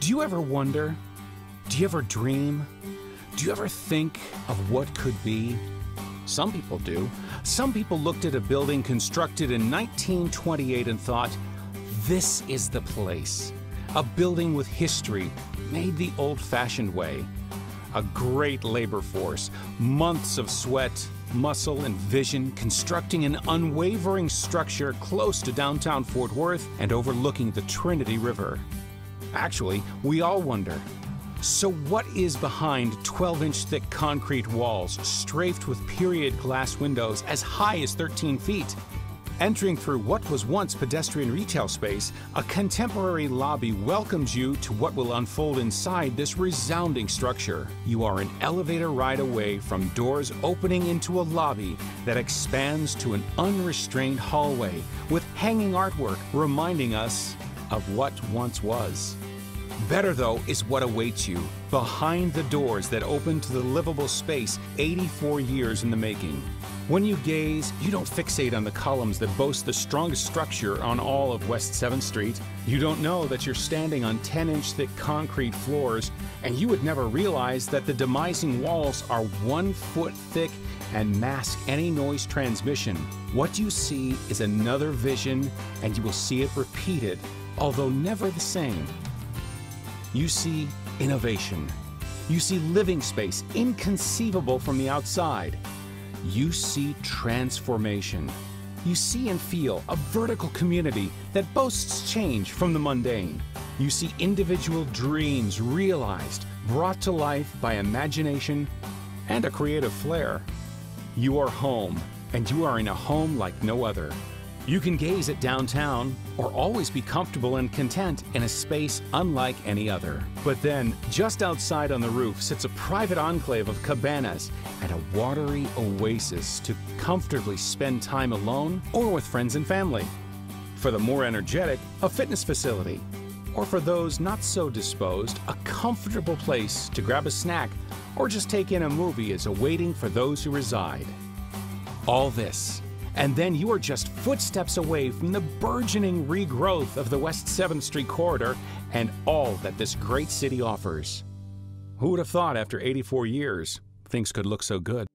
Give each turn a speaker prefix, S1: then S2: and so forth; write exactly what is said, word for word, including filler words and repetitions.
S1: Do you ever wonder? Do you ever dream? Do you ever think of what could be? Some people do. Some people looked at a building constructed in nineteen twenty-eight and thought, this is the place. A building with history, made the old-fashioned way. A great labor force, months of sweat, muscle, and vision constructing an unwavering structure close to downtown Fort Worth and overlooking the Trinity River. Actually, we all wonder, so what is behind twelve-inch thick concrete walls strafed with period glass windows as high as thirteen feet? Entering through what was once pedestrian retail space, a contemporary lobby welcomes you to what will unfold inside this resounding structure. You are an elevator ride away from doors opening into a lobby that expands to an unrestrained hallway with hanging artwork reminding us of what once was. Better, though, is what awaits you behind the doors that open to the livable space eighty-four years in the making. When you gaze, you don't fixate on the columns that boast the strongest structure on all of West seventh Street. You don't know that you're standing on ten-inch thick concrete floors, and you would never realize that the demising walls are one foot thick and mask any noise transmission. What you see is another vision, and you will see it repeated, although never the same. You see innovation. You see living space inconceivable from the outside. You see transformation. You see and feel a vertical community that boasts change from the mundane. You see individual dreams realized, brought to life by imagination and a creative flair. You are home, and you are in a home like no other. You can gaze at downtown or always be comfortable and content in a space unlike any other. But then, just outside on the roof sits a private enclave of cabanas and a watery oasis to comfortably spend time alone or with friends and family. For the more energetic, a fitness facility. Or for those not so disposed, a comfortable place to grab a snack or just take in a movie is awaiting for those who reside. All this, and then you are just footsteps away from the burgeoning regrowth of the West seventh Street corridor and all that this great city offers. Who would have thought after eighty-four years, things could look so good?